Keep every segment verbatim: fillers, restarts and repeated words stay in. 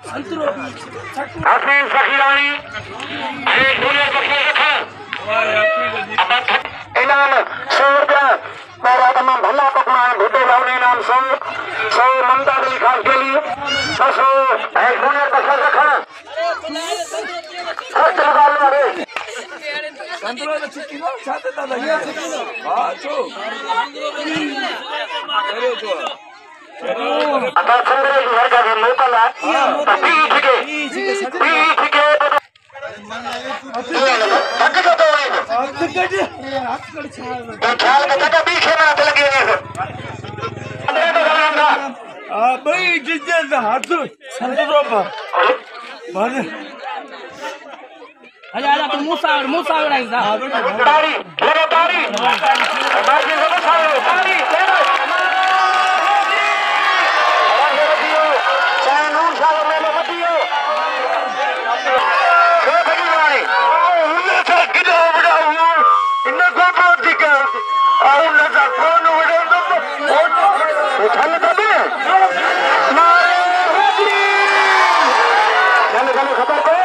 हफीज फकीरानी एक दुनिया बख्शे रखा इनाम सौ रुपया मेरा तमाम भला पकवान भुट्टे लाउने नाम सौ सौ ममता अली खान के लिए सौ एक दुनिया बख्शे रखा फर्स्ट लगाल वाले संतरा में छुट्टी ना चाहते दादा ये छुट्टी ना हाँ चो चलो चो आता संतरे की हर का भी मौका ला पीठ के पीठ के थक जाता है तो ख्याल में तक बीच में ना लगे हैं आ भाई जिज्ञासा हाथ संतरा पर माने आजा आजा तू मूसा मूसा आइजा तारी लगा तारी बाजी लगा तारी तारी ले दियो चाहे नूर सागर में ले दियो के भगी वाली उन्हें से किधर बड़ा हूं इन्हें को को दिखा और न जा कौन उड़े तो उठल तबे मारे हुक्मी चल चल खबर को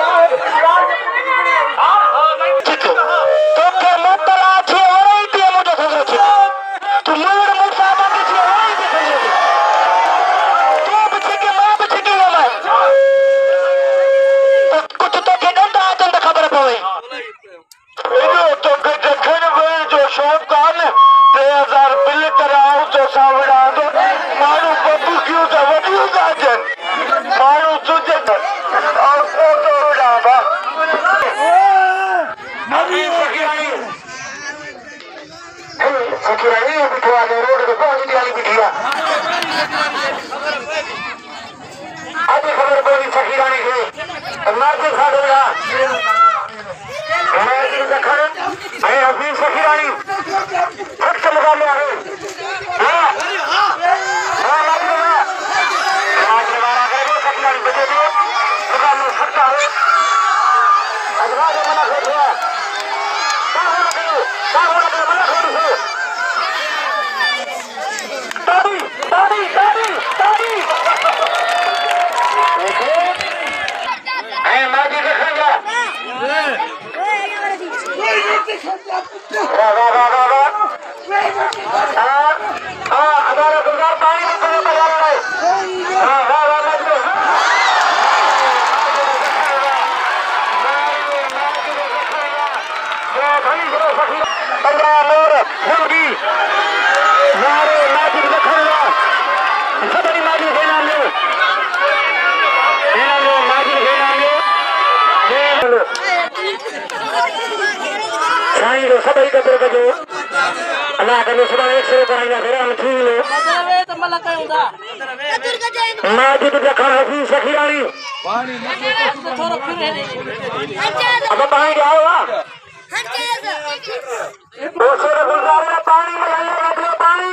सभी का तरफ जो अल्लाह का सुबह एक सौ पर आइना फिर हम ठीक लो माजिद रखा हफीज फकीरानी अब पानी क्या हुआ दो सौ गुलजार पानी में लगे पानी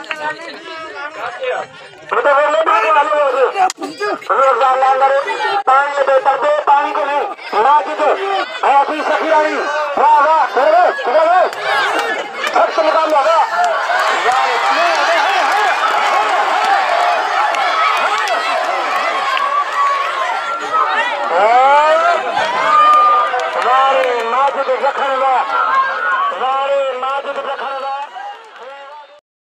मतलब वो लोग पानी वाले पानी में बेहतर दे पानी को नहीं माजिद हफीज फकीरानी वाह वाह सबसे निकाल लगा